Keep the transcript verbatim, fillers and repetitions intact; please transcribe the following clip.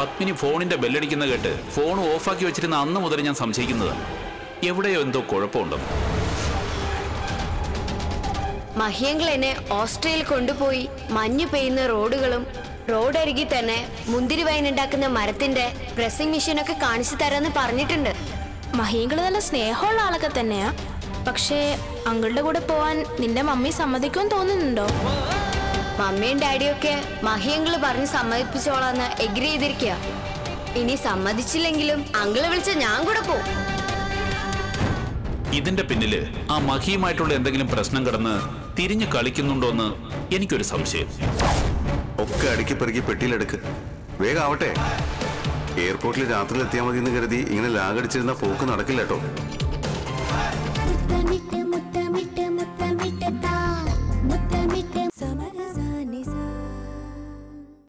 പത്മിനി ഫോണിന്റെ ബെല്ലടിക്കുന്ന കേട്ട് ഫോൺ ഓഫാക്കി വെച്ചിരുന്ന അന്ന് മുതൽ ഞാൻ സംശയിക്കുന്നത് എവിടെയോ എന്തോ കുഴപ്പമുണ്ടെന്ന്. മഹിയങ്ങൾ എന്നെ ഓസ്ട്രേലിയയിൽ കൊണ്ടുപോയി മഞ്ഞു പെയ്യുന്ന റോഡുകളും റോഡരികിൽ തന്നെ മുന്തിരി വൈൻ ഉണ്ടാക്കുന്ന മരത്തിന്റെ പ്രസിംഗ് മെഷീനൊക്കെ കാണിച്ചു തരാന്ന് പറഞ്ഞിട്ടുണ്ട്. മഹിയങ്കള് നല്ല സ്നേഹമുള്ള ആളൊക്കെ തന്നെയാ. പക്ഷേ അങ്കിളുടെ കൂടെ പോവാൻ നിന്റെ മമ്മി സമ്മതിക്കുമെന്ന് തോന്നുന്നുണ്ടോ? മമ്മിയും ഡാഡിയൊക്കെ മഹിയങ്കിള് പറഞ്ഞ് സമ്മതിപ്പിച്ചോളാന്ന് എഗ്രി ചെയ്തിരിക്കുക. ഇനി സമ്മതിച്ചില്ലെങ്കിലും അങ്കിള് വിളിച്ച ഞാൻ കൂടെ പോവും. ഇതിന്റെ പിന്നില് ആ മഹിയുമായിട്ടുള്ള എന്തെങ്കിലും പ്രശ്നം കിടന്ന് തിരിഞ്ഞു കളിക്കുന്നുണ്ടോന്ന് എനിക്കൊരു സംശയം. ഒക്കെ അടുക്കി പെറുക്കി പെട്ടിയിലെടുക്ക്, വേഗം ആവട്ടെ. എയർപോർട്ടിൽ രാത്രിയിൽ എത്തിയാൽ മതി എന്ന് കരുതി ഇങ്ങനെ ലാഗടിച്ചിരുന്ന പോക്ക് നടക്കില്ല കേട്ടോ.